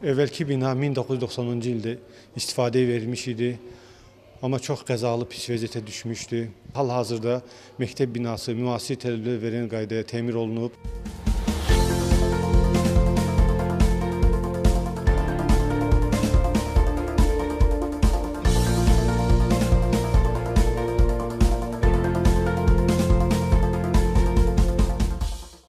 Əvvəlki bina 1990-cı ildə istifadəyə verilmiş idi. Amma çox qəzalı, pis vəziyyətə düşmüşdü. Hal-hazırda məktəb binası müasir tələblərə verilən qaydaya təmir olunub.